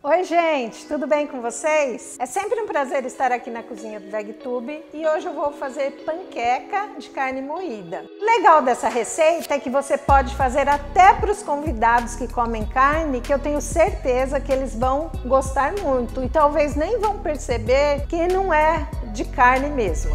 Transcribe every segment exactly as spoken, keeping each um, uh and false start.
Oi gente, tudo bem com vocês? É sempre um prazer estar aqui na cozinha do VegTube e hoje eu vou fazer panqueca de carne moída. O legal dessa receita é que você pode fazer até para os convidados que comem carne, que eu tenho certeza que eles vão gostar muito e talvez nem vão perceber que não é de carne mesmo.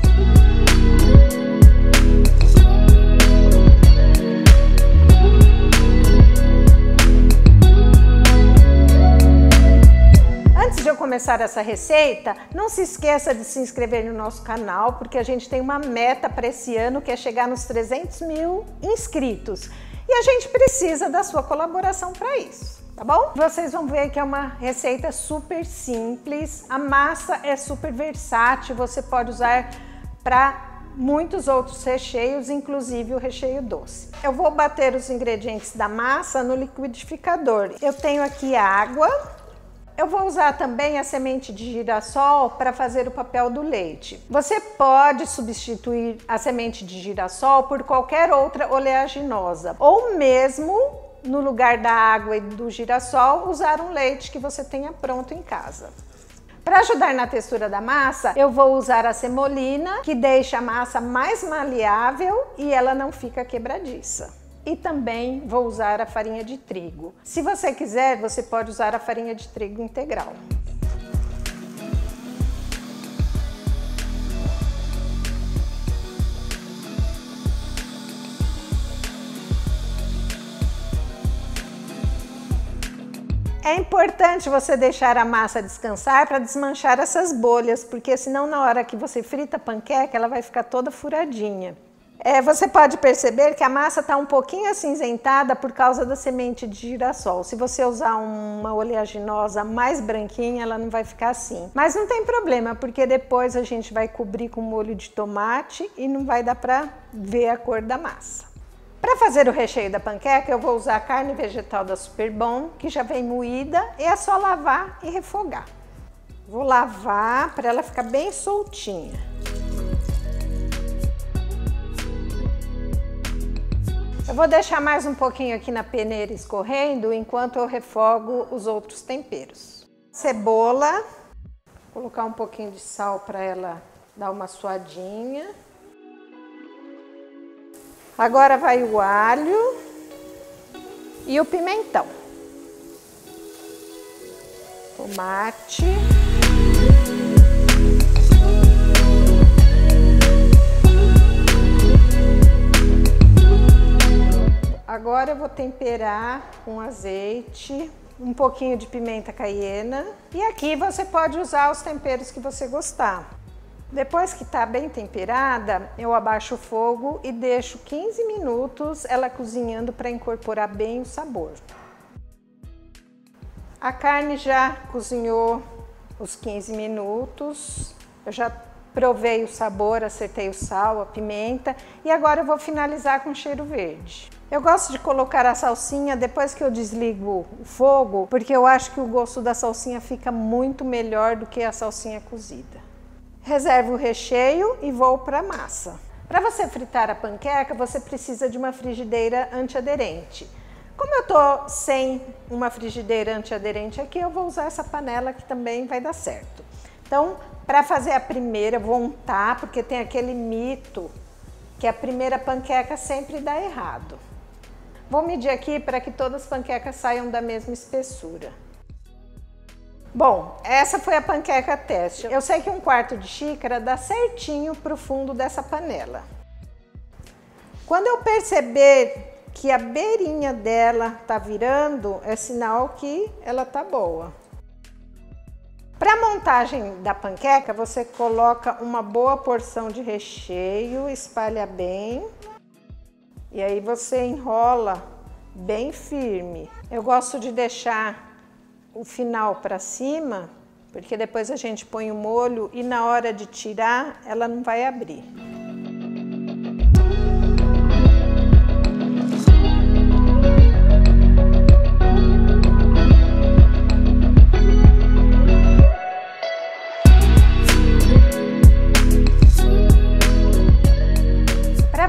Antes de eu começar essa receita, não se esqueça de se inscrever no nosso canal, porque a gente tem uma meta para esse ano que é chegar nos trezentos mil inscritos. E a gente precisa da sua colaboração para isso, tá bom? Vocês vão ver que é uma receita super simples, a massa é super versátil, você pode usar para muitos outros recheios, inclusive o recheio doce. Eu vou bater os ingredientes da massa no liquidificador. Eu tenho aqui água. Eu vou usar também a semente de girassol para fazer o papel do leite. Você pode substituir a semente de girassol por qualquer outra oleaginosa, ou mesmo, no lugar da água e do girassol, usar um leite que você tenha pronto em casa. Para ajudar na textura da massa, eu vou usar a semolina, que deixa a massa mais maleável e ela não fica quebradiça. E também vou usar a farinha de trigo. Se você quiser, você pode usar a farinha de trigo integral. É importante você deixar a massa descansar para desmanchar essas bolhas, porque senão na hora que você frita a panqueca, ela vai ficar toda furadinha. É, você pode perceber que a massa está um pouquinho acinzentada por causa da semente de girassol. Se você usar uma oleaginosa mais branquinha, ela não vai ficar assim. Mas não tem problema, porque depois a gente vai cobrir com molho de tomate e não vai dar para ver a cor da massa. Para fazer o recheio da panqueca, eu vou usar a carne vegetal da Superbom, que já vem moída, e é só lavar e refogar. Vou lavar para ela ficar bem soltinha. Eu vou deixar mais um pouquinho aqui na peneira escorrendo enquanto eu refogo os outros temperos. Cebola, vou colocar um pouquinho de sal para ela dar uma suadinha. Agora vai o alho e o pimentão. Tomate. Agora eu vou temperar com azeite, um pouquinho de pimenta caiena e aqui você pode usar os temperos que você gostar. Depois que está bem temperada, eu abaixo o fogo e deixo quinze minutos ela cozinhando para incorporar bem o sabor. A carne já cozinhou os quinze minutos, eu já provei o sabor, acertei o sal, a pimenta e agora eu vou finalizar com cheiro verde. Eu gosto de colocar a salsinha depois que eu desligo o fogo, porque eu acho que o gosto da salsinha fica muito melhor do que a salsinha cozida. Reservo o recheio e vou para a massa. Para você fritar a panqueca, você precisa de uma frigideira antiaderente. Como eu tô sem uma frigideira antiaderente aqui, eu vou usar essa panela que também vai dar certo. Então, para fazer a primeira, vou untar, porque tem aquele mito que a primeira panqueca sempre dá errado. Vou medir aqui para que todas as panquecas saiam da mesma espessura. Bom, essa foi a panqueca teste. Eu sei que um quarto de xícara dá certinho para o fundo dessa panela. Quando eu perceber que a beirinha dela tá virando, é sinal que ela tá boa. Para a montagem da panqueca, você coloca uma boa porção de recheio, espalha bem. E aí você enrola bem firme. Eu gosto de deixar o final para cima, porque depois a gente põe o molho e na hora de tirar, ela não vai abrir.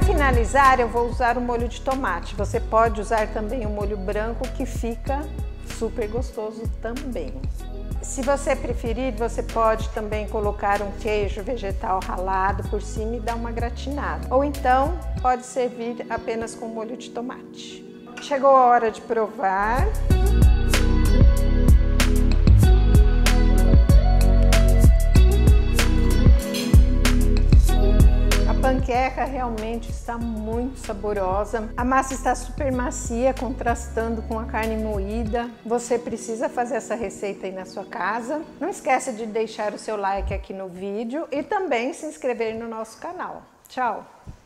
finalizar, eu vou usar o molho de tomate. Você pode usar também o molho branco, que fica super gostoso também. Se você preferir, você pode também colocar um queijo vegetal ralado por cima e dar uma gratinada. Ou então, pode servir apenas com molho de tomate. Chegou a hora de provar. A panqueca realmente está muito saborosa. A massa está super macia, contrastando com a carne moída. Você precisa fazer essa receita aí na sua casa. Não esqueça de deixar o seu like aqui no vídeo e também se inscrever no nosso canal. Tchau!